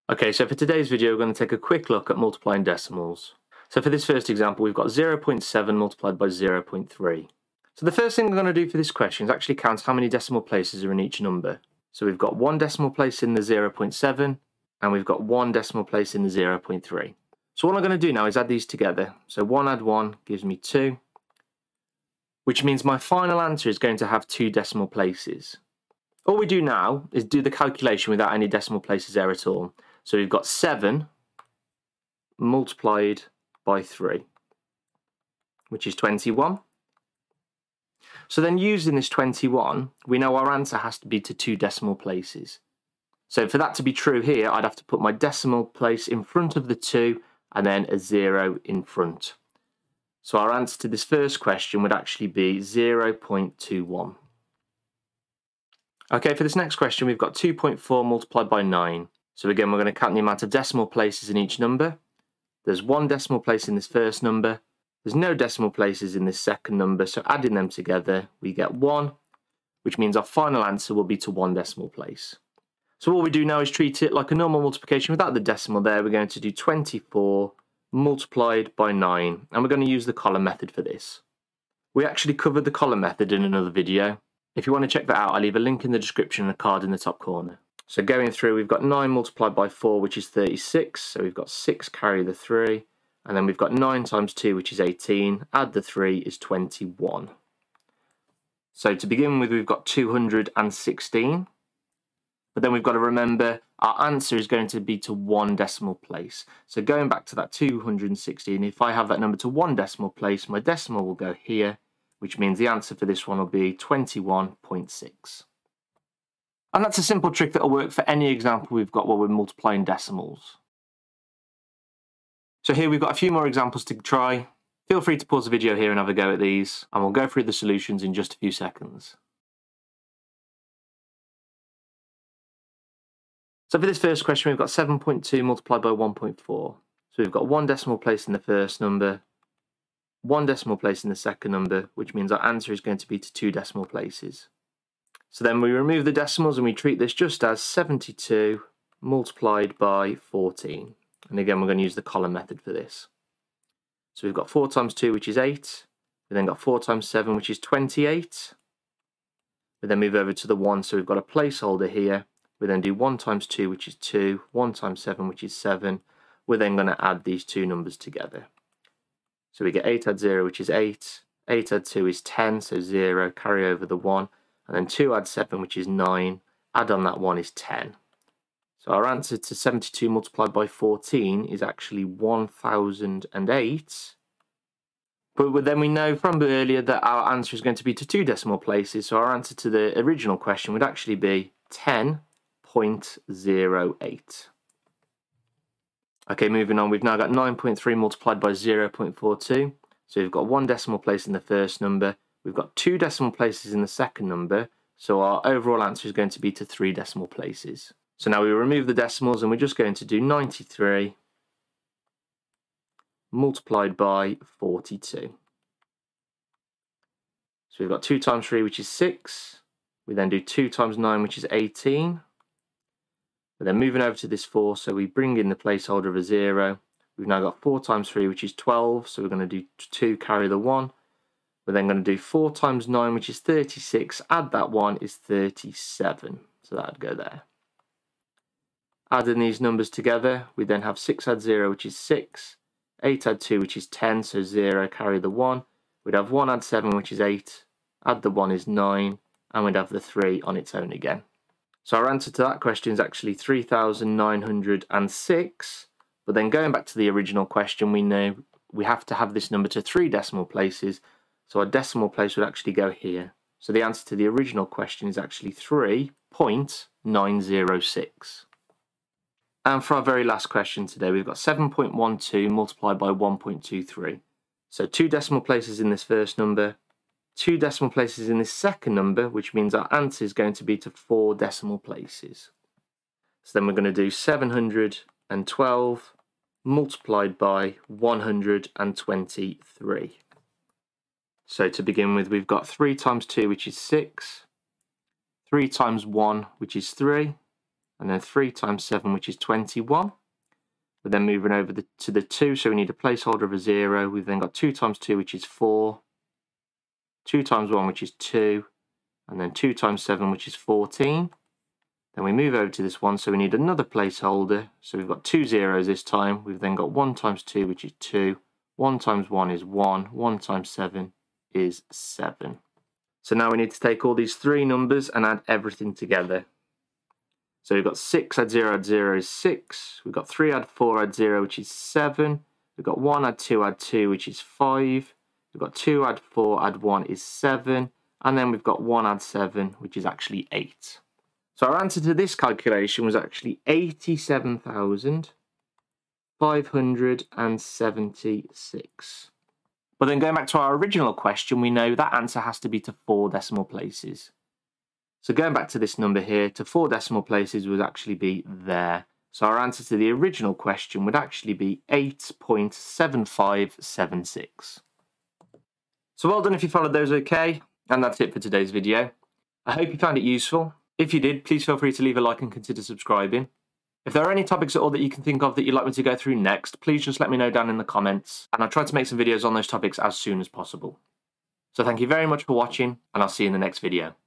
Okay, so for today's video, we're going to take a quick look at multiplying decimals. So for this first example, we've got 0.7 multiplied by 0.3. So the first thing we're going to do for this question is actually count how many decimal places are in each number. So we've got one decimal place in the 0.7, and we've got one decimal place in the 0.3. So what I'm going to do now is add these together. So 1 add 1 gives me 2, which means my final answer is going to have 2 decimal places. All we do now is do the calculation without any decimal places there at all. So we've got 7 multiplied by 3, which is 21. So then using this 21, we know our answer has to be to 2 decimal places. So for that to be true here, I'd have to put my decimal place in front of the 2 and then a 0 in front. So our answer to this first question would actually be 0.21. Okay, for this next question, we've got 2.4 multiplied by 9. So again, we're going to count the amount of decimal places in each number. There's 1 decimal place in this first number. There's no decimal places in this second number, so adding them together, we get 1, which means our final answer will be to 1 decimal place. So what we do now is treat it like a normal multiplication without the decimal there. We're going to do 24 multiplied by 9, and we're going to use the column method for this. We actually covered the column method in another video. If you want to check that out, I'll leave a link in the description and a card in the top corner. So going through, we've got 9 multiplied by 4, which is 36. So we've got 6 carry the 3. And then we've got 9 times 2, which is 18. Add the 3 is 21. So to begin with, we've got 216. But then we've got to remember our answer is going to be to 1 decimal place. So going back to that 216, if I have that number to 1 decimal place, my decimal will go here, which means the answer for this one will be 21.6. And that's a simple trick that will work for any example we've got where we're multiplying decimals. So here we've got a few more examples to try. Feel free to pause the video here and have a go at these, and we'll go through the solutions in just a few seconds. So for this first question, we've got 7.2 multiplied by 1.4. So we've got 1 decimal place in the first number, 1 decimal place in the second number, which means our answer is going to be to 2 decimal places. So then we remove the decimals and we treat this just as 72 multiplied by 14. And again, we're going to use the column method for this. So we've got 4 times 2, which is 8. We then got 4 times 7, which is 28. We then move over to the 1, so we've got a placeholder here. We then do 1 times 2, which is 2. 1 times 7, which is 7. We're then going to add these two numbers together. So we get 8 add 0, which is 8. 8 add 2 is 10, so 0, carry over the 1. And then 2 add 7, which is 9. Add on that 1 is 10. So our answer to 72 multiplied by 14 is actually 1008. But then we know from earlier that our answer is going to be to 2 decimal places. So our answer to the original question would actually be 10.08. Okay, moving on, we've now got 9.3 multiplied by 0.42. So we've got 1 decimal place in the first number. We've got 2 decimal places in the second number. So our overall answer is going to be to 3 decimal places. So now we remove the decimals and we're just going to do 93 multiplied by 42. So we've got 2 times 3, which is 6. We then do 2 times 9, which is 18. We're then moving over to this 4, so we bring in the placeholder of a 0. We've now got 4 times 3, which is 12, so we're going to do 2, carry the 1. We're then going to do 4 times 9, which is 36. Add that 1 is 37, so that would go there. Adding these numbers together, we then have 6 add 0, which is 6. 8 add 2, which is 10, so 0, carry the 1. We'd have 1 add 7, which is 8. Add the 1 is 9, and we'd have the 3 on its own again. So our answer to that question is actually 3,906. But then going back to the original question, we know we have to have this number to 3 decimal places. So our decimal place would actually go here. So the answer to the original question is actually 3.906. And for our very last question today, we've got 7.12 multiplied by 1.23. So 2 decimal places in this first number, 2 decimal places in this second number, which means our answer is going to be to 4 decimal places. So then we're going to do 712 multiplied by 123. So to begin with, we've got 3 times 2, which is 6. 3 times 1, which is 3. and then 3 times 7, which is 21. We're then moving over to the 2, so we need a placeholder of a 0. We've then got 2 times 2, which is 4, 2 times 1, which is 2, and then 2 times 7, which is 14. Then we move over to this 1, so we need another placeholder. So we've got 2 zeros this time. We've then got 1 times 2, which is 2. 1 times 1 is 1. 1 times 7 is 7. So now we need to take all these 3 numbers and add everything together. So we've got 6 add 0 add 0 is 6. We've got 3 add 4 add 0, which is 7. We've got 1 add 2, which is 5. We've got 2 add 4 add 1 is 7. And then we've got 1 add 7, which is actually 8. So our answer to this calculation was actually 87,576. But then going back to our original question, we know that answer has to be to 4 decimal places. So going back to this number here, to 4 decimal places would actually be there. So our answer to the original question would actually be 8.7576. So well done if you followed those okay. And that's it for today's video. I hope you found it useful. If you did, please feel free to leave a like and consider subscribing. If there are any topics at all that you can think of that you'd like me to go through next, please just let me know down in the comments, and I'll try to make some videos on those topics as soon as possible. So thank you very much for watching, and I'll see you in the next video.